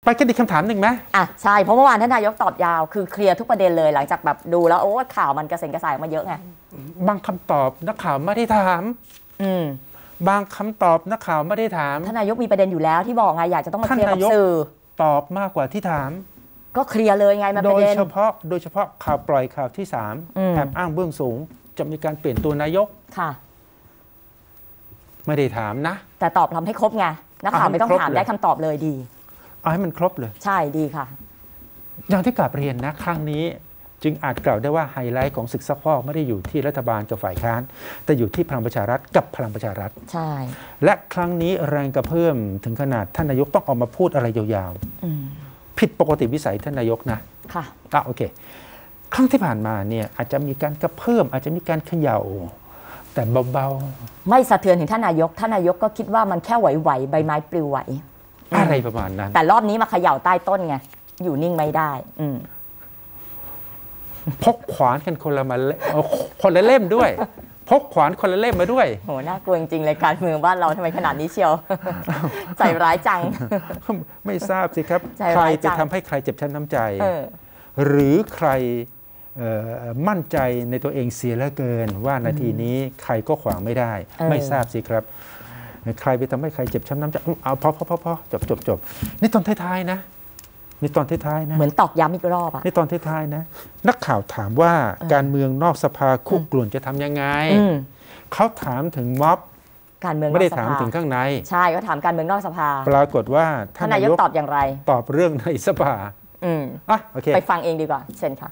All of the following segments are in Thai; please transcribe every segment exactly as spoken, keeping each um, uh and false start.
ไปกันอีกคำถามหนึ่งไหมอ่ะใช่เพราะเมื่อวานท่านนายกตอบยาวคือเคลียร์ทุกประเด็นเลยหลังจากแบบดูแล้วโอ้ข่าวมันกระเซ็นกระสายมาเยอะไงบางคำตอบนักข่าวไม่ได้ถามอืมบางคำตอบนักข่าวไม่ได้ถามท่านนายกมีประเด็นอยู่แล้วที่บอกไงอยากจะต้องมาเคลียร์กับสื่อตอบมากกว่าที่ถามก็เคลียร์เลยไงมาประเด็นโดยเฉพาะโดยเฉพาะข่าวปล่อยข่าวที่สามแอบอ้างเบื้องสูงจะมีการเปลี่ยนตัวนายกค่ะไม่ได้ถามนะแต่ตอบทำให้ครบไงนักข่าวไม่ต้องถามได้คำตอบเลยดีเอาให้มันครบเลยใช่ดีค่ะอย่างที่กลับเรียนนะครั้งนี้จึงอาจกล่าวได้ว่าไฮไลท์ของศึกซักฟอกไม่ได้อยู่ที่รัฐบาลกับฝ่ายค้านแต่อยู่ที่พลังประชารัฐกับพลังประชารัฐใช่และครั้งนี้แรงกระเพื่อมถึงขนาดท่านนายกต้องออกมาพูดอะไรยาวๆผิดปกติวิสัยท่านนายกนะค่ะอ่ะโอเคครั้งที่ผ่านมาเนี่ยอาจจะมีการกระเพื่อมอาจจะมีการเขย่าแต่เบาๆไม่สะเทือนถึงท่านนายกท่านนายกก็คิดว่ามันแค่ไหวๆใบไม้ปลิวไหวอะไรประมาณนั้นแต่รอบนี้มาเขย่าใต้ต้นไงอยู่นิ่งไม่ได้อืมพกขวานกันคนละมาคนละเล่มด้วยพกขวานคนละเล่มมาด้วยโหน่ากลัวจริงๆเลยการเมืองบ้านเราทำไมขนาดนี้เชียวใจร้ายจังไม่ทราบสิครับใครไปทำให้ใครเจ็บช้ำน้ำใจหรือใครมั่นใจในตัวเองเสียเหลือเกินว่านาทีนี้ใครก็ขวางไม่ได้ไม่ทราบสิครับใครไปทำให้ใครเจ็บช้ำน้ำใจเอาพอพอพอพอจบจบจบนี่ตอนท้ายๆนะนี่ตอนท้ายๆนะเหมือนตอกย้ำอีกรอบอะนี่ตอนท้ายๆนะนักข่าวถามว่าการเมืองนอกสภาคุกกลุ่นจะทำยังไงเขาถามถึงม็อบการเมืองไม่ได้ถามถึงข้างในใช่ก็ถามการเมืองนอกสภาปรากฏว่าท่านนายกตอบอย่างไรตอบเรื่องในสภาอืมอ่ะโอเคไปฟังเองดีกว่าเชิญค่ะ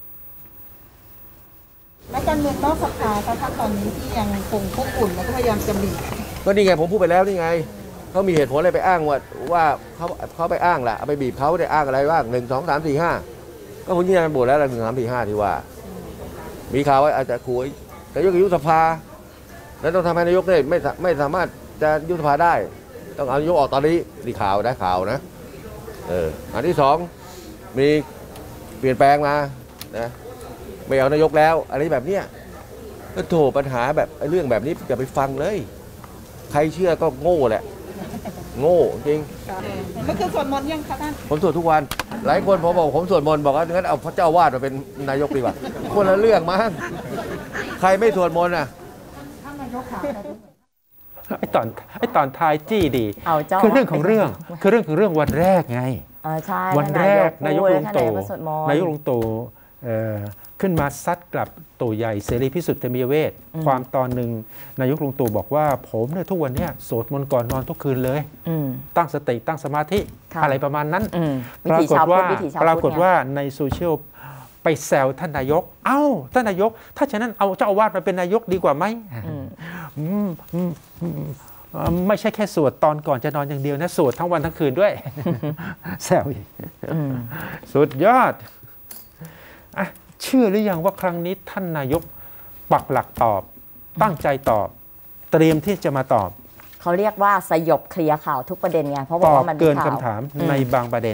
และการเมืองนอกสภาถ้าตอนนี้ที่ยังคงคุกกลุ่นแล้วก็พยายามจะบีบก็นี่ไงผมพูดไปแล้วนี่ไงเขามีเหตุผลอะไรไปอ้างว่าว่าเขาเขาไปอ้างแหละไปบีบเขาได้อ้างอะไรบ้างหนึ่งสองสามสี่ห้าก็ผมยืนยันบทแล้วหนึ่งสามสี่ห้าที่ว่ามีข่าวว่าอาจจะคุยนายกยุบสภาแล้วต้องทำให้นายกได้ไม่ไม่สามารถจะยุบสภาได้ต้องเอานายกออกตอนนี้ดีข่าวได้ข่าวนะเอออันที่สองมีเปลี่ยนแปลงมานะไม่เอานายกแล้วอะไรแบบเนี้ยก็โถปัญหาแบบเรื่องแบบนี้อย่าไปฟังเลยใครเชื่อก็โง่แหละโง่จริงเมื่อคืนสวดมนต์ยังคะท่านผมสวดทุกวันหลายคนพอบอกผมสวดมนต์บอกว่างั้นเอาพระเจ้าวาดมาเป็นนายกดีกว่าคนละเรื่องมั้งใครไม่สวดมนต์อ่ะไอ้ตอนไอ้ตอนท้ายจี้ดีคือเรื่องของเรื่องคือเรื่องของเรื่องวันแรกไงวันแรกนายกลุงตู่นายกลุงตู่ขึ้นมาซัดกลับตู่ใหญ่เสรีพิสุทธิ์เตมียเวทความตอนหนึ่งนายกลุงตู่บอกว่าผมเนี่ยทุกวันนี้สวดมนต์ก่อนนอนทุกคืนเลยตั้งสติตั้งสมาธิอะไรประมาณนั้นปรากฏว่าปรากฏว่าในโซเชียลไปแซวท่านนายกเอ้าท่านนายกถ้าฉะนั้นเอาเจ้าอาวาสมาเป็นนายกดีกว่าไหมไม่ใช่แค่สวดตอนก่อนจะนอนอย่างเดียวนะสวดทั้งวันทั้งคืนด้วยแซวอีกสุดยอดอ่ะเชื่อหรือยังว่าครั้งนี้ท่านนายกปักหลักตอบตั้งใจตอบเตรียมที่จะมาตอบเขาเรียกว่าสยบเคลียร์ข่าวทุกประเด็นไงเพราะว่ามันเกินคำถามในบางประเด็น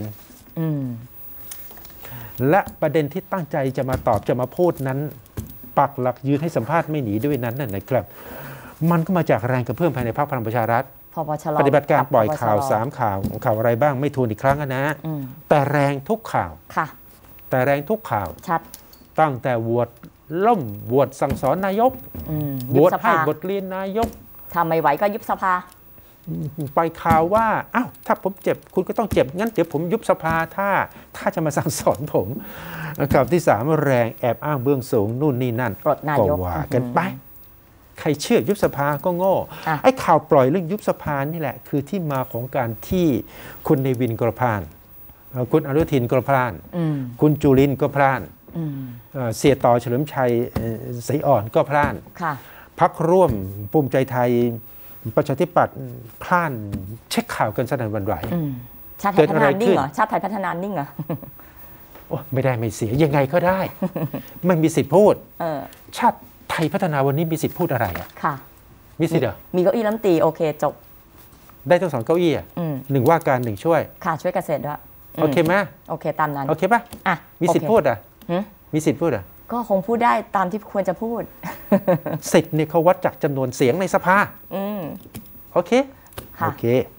และประเด็นที่ตั้งใจจะมาตอบจะมาพูดนั้นปักหลักยืนให้สัมภาษณ์ไม่หนีด้วยนั้นนั่นนะครับมันก็มาจากแรงกระเพื่อมภายในพรรคพลังประชารัฐปฏิบัติการปล่อยข่าวสามข่าวข่าวอะไรบ้างไม่ทวนอีกครั้งนะแต่แรงทุกข่าวแต่แรงทุกข่าวชัดตั้งแต่โหวตล่มโหวตสั่งสอนนายกโหวตให้บทเรียนนายกทำไม่ไหวก็ยุบสภาไปข่าวว่าอ้าวถ้าผมเจ็บคุณก็ต้องเจ็บงั้นเดี๋ยวผมยุบสภาถ้าถ้าจะมาสั่งสอนผมข่าวที่สามแรงแอบอ้างเบื้องสูงนู่นนี่นั่นก็ว่ากันไปใครเชื่อยุบสภาก็โง่ไอ้ข่าวปล่อยเรื่องยุบสภานี่แหละคือที่มาของการที่คุณเนวินกรพานคุณอนุทินกรพานคุณจุลินก็พลาดเสียต่อเฉลิมชัยศรีอ่อนก็พลาดพรรคร่วมภูมิใจไทยประชาธิปัตย์พลาดเช็คข่าวกันสนั่นหวั่นไหวชาติไทยพัฒนานิ่งเหรอชาติไทยพัฒนานิ่งเหรอโอ้ไม่ได้ไม่เสียยังไงก็ได้ไม่มีสิทธิ์พูดชาติไทยพัฒนาวันนี้มีสิทธิ์พูดอะไรอ่ะค่ะมีสิทธิ์เหรอมีเก้าอี้รัฐมนตรีโอเคจบได้ทั้งสองเก้าอี้อ่ะหนึ่งว่าการหนึ่งช่วยค่ะช่วยเกษตรด้วยโอเคไหมโอเคตามนั้นโอเคป่ะอ่ะมีสิทธิ์พูดอ่ะมีสิทธิ์พูดอ่ะก็คงพูดได้ตามที่ควรจะพูดสิทธิ์เนี่ยเขาวัดจากจำนวนเสียงในสภาโอเคโอเค